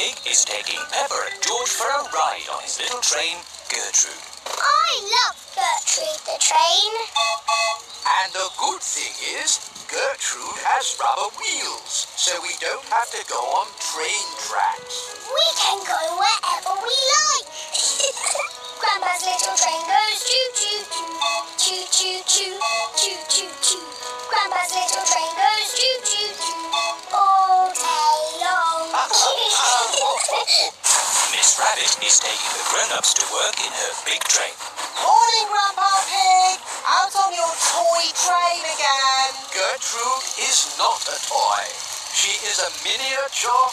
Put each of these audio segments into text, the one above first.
Pig is taking Peppa and George for a ride on his little train, Gertrude. I love Gertrude the train. And the good thing is, Gertrude has rubber wheels, so we don't have to go on train tracks. We can go wherever we like. Grandpa's little train goes choo-choo-choo, choo-choo-choo, choo-choo-choo. Grandpa's little train goes choo-choo-choo all day long. Miss Rabbit is taking the grown-ups to work in her big train. Morning, Grandpa Pig. Out on your toy train again. Gertrude is not a toy. She is a miniature...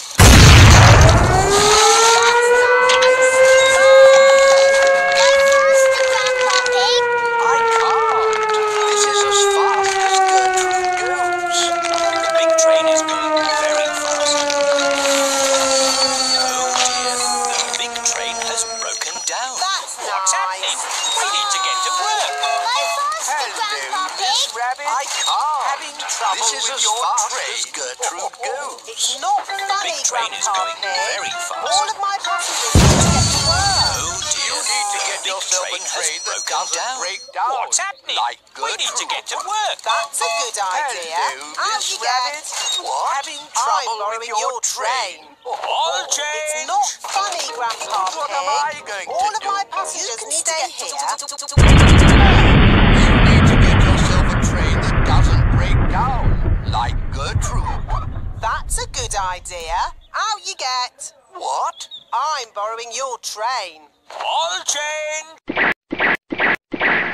I can't. This is as fast as Gertrude goes. The big train is going very fast. Oh dear, the big train has broken down. That's What's happening? We need to get to work. Hello, Miss Rabbit. I can't. Having trouble this is with as your fast train. As Gertrude goes. It's not funny, big train is Grandpa going Pig. very fast. All of my passengers need to get to work. Oh dear, You need to get the big yourself a train train has that broken doesn't down. break down. What's happening? Like We need to get to work. That's a good idea. Hello, Out Miss you Rabbit. get. What? Having I'm trouble with borrowing your your train. All It's change. not funny, Grandpa Pig. What am I going to All of do? my passengers need to get here. You need to get yourself a train that doesn't break down, like Gertrude. That's a good idea. Out you get. What? I'm borrowing your train. All change.